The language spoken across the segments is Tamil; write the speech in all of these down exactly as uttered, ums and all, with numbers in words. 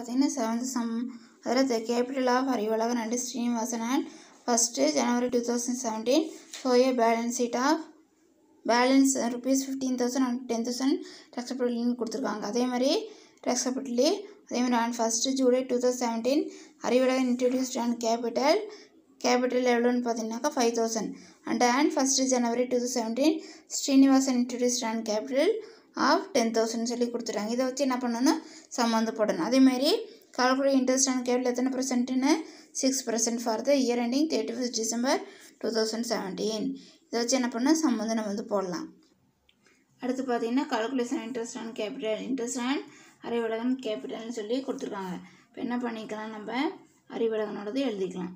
பார்த்தீங்கன்னா செவன்த் சம் அதில் the capital of Arivazhagan and Srinivasan and first January two thousand seventeen so a balance sheet of balance rupees fifteen thousand and ten thousand ரெக்ஸபிலிட்டின்னு கொடுத்துருக்காங்க. அதே மாதிரி ரெக்ஸபிலிட்டி அதே மாதிரி on first July two thousand seventeen Arivazhagan introduced an capital capital எவ்வளோன்னு பார்த்தீங்கன்னாக்கா five thousand and on first January two thousand seventeen Srinivasan introduced an capital of ten thousand சொல்லி கொடுத்துட்டாங்க. இதை வச்சு என்ன பண்ணணும், சம் வந்து போடணும். அதேமாதிரி கால்குலேட் இன்ட்ரெஸ்ட் ஆன் கேபிட்டல் எத்தனை பர்சன்ட்னு six percent for the year ending thirty first December two thousand seventeen. இதை வச்சு என்ன பண்ணால் சம் வந்து நம்ம வந்து போடலாம். அடுத்து பார்த்தீங்கன்னா calculation interest on capital interest on Arivazhagan கேபிட்டல்னு சொல்லி கொடுத்துருக்காங்க. இப்போ என்ன பண்ணிக்கலாம், நம்ம அறிவழகனோடது எழுதிக்கலாம்.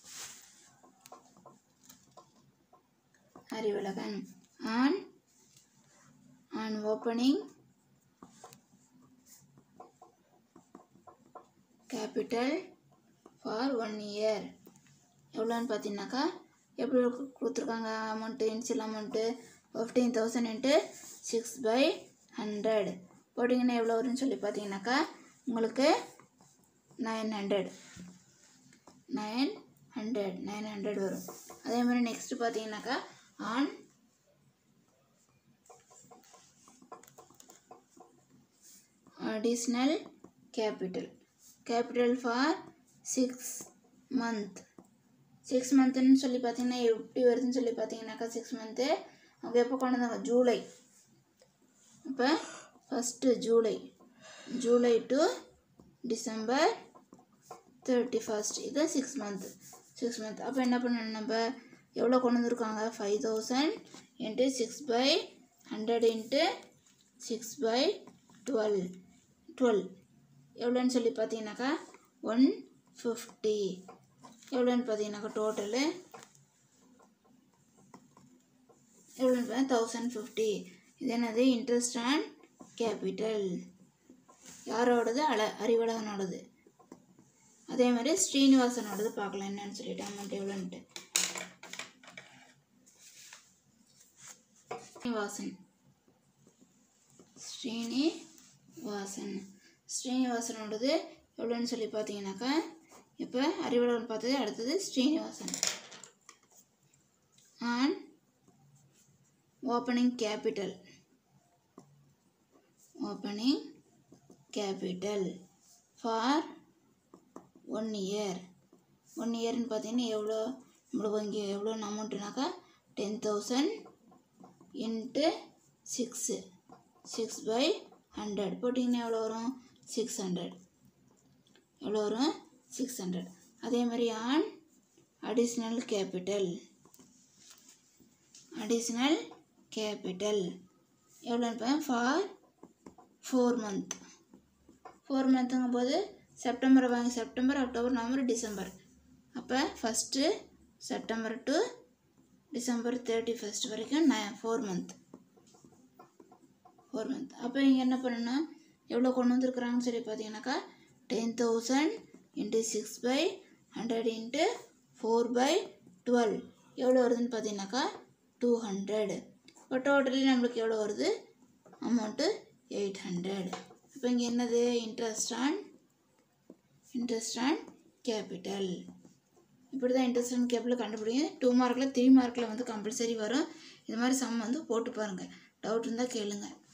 Arivazhagan on on opening capital for one year எவ்வளோன்னு பார்த்தீங்கன்னாக்கா எப்படி கொடுத்துருக்காங்க amount, initial amount fifteen thousand into six by hundred போட்டிங்கன்னா எவ்வளோ வரும்னு சொல்லி பார்த்தீங்கன்னாக்கா உங்களுக்கு nine hundred nine hundred nine hundred வரும். அதே மாதிரி நெக்ஸ்ட்டு பார்த்தீங்கன்னாக்கா on additional capital capital for six month six மந்த்துன்னு சொல்லி பார்த்தீங்கன்னா எப்படி வருதுன்னு சொல்லி பார்த்தீங்கன்னாக்கா சிக்ஸ் மந்த்து அவங்க எப்போ கொண்டு வந்தாங்க, ஜூலை. இப்போ first July July to December thirty first இது சிக்ஸ் மந்த்து சிக்ஸ் மந்த் அப்போ என்ன பண்ணணும், நம்ம எவ்வளோ கொண்டு வந்துருக்காங்க, five thousand into six by hundred into six by twelve twelve எவ்வளோன்னு சொல்லி பார்த்தீங்கன்னாக்கா ஒன் ஃபிஃப்டி எவ்வளோன்னு பார்த்தீங்கன்னாக்கா டோட்டலு எவ்வளோன்னு பார்த்தா தௌசண்ட் ஃபிஃப்டி. இது என்னது, இன்ட்ரெஸ்ட் ஆன் கேபிட்டல் யாரோடது, அல அறிவழகனோடது. அதே மாதிரி ஸ்ரீனிவாசனோடது பார்க்கலாம் என்னன்னு சொல்லிட்டு அமௌண்ட் எவ்வளோன்ட்டு. ஸ்ரீனிவாசன் ஸ்ரீனி வாசன் ஸ்ரீனிவாசனோடது எவ்வளோன்னு சொல்லி பார்த்தீங்கன்னாக்கா இப்போ அறிவழகன் பார்த்தது, அடுத்தது Srinivasan. On opening capital opening capital for one year one இயர்னு பார்த்தீங்கன்னா எவ்வளோ நம்மளுக்கு இங்கே எவ்வளோ அமௌண்ட்டுனாக்கா ten thousand into six six by hundred போட்டிங்கன்னா எவ்வளோ வரும், சிக்ஸ் ஹண்ட்ரட் எவ்வளோ வரும், சிக்ஸ் ஹண்ட்ரட். அதே மாதிரி on additional capital additional capital எவ்வளோன்னு ஃபார் ஃபோர் மந்த் ஃபோர் மந்த்துங்கும் போது செப்டம்பரை வாங்கி செப்டம்பர் அக்டோபர் நவம்பர் டிசம்பர் அப்போ first September to December thirty first வரைக்கும் ந ஃபோர் மந்த் ஃபோர் மந்த் அப்போ இங்கே என்ன பண்ணணும், எவ்வளோ கொண்டு வந்துருக்குறாங்கன்னு சொல்லி பார்த்தீங்கன்னாக்கா ten thousand into six by hundred into four by twelve எவ்வளோ வருதுன்னு பார்த்தீங்கன்னாக்கா டூ ஹண்ட்ரட். இப்போ டோட்டலி நம்மளுக்கு எவ்வளோ வருது அமௌண்ட்டு எயிட் ஹண்ட்ரட். இப்போ இங்கே என்னது, interest on interest on capital. இப்படி தான் இன்ட்ரெஸ்ட் ஆன் கேபிட்டல் கண்டுபிடிங்க. டூ மார்க்கில் த்ரீ மார்க்கில் வந்து கம்பல்சரி வரும். இது மாதிரி சம் வந்து போட்டு பாருங்கள். டவுட் இருந்தால் கேளுங்கள்.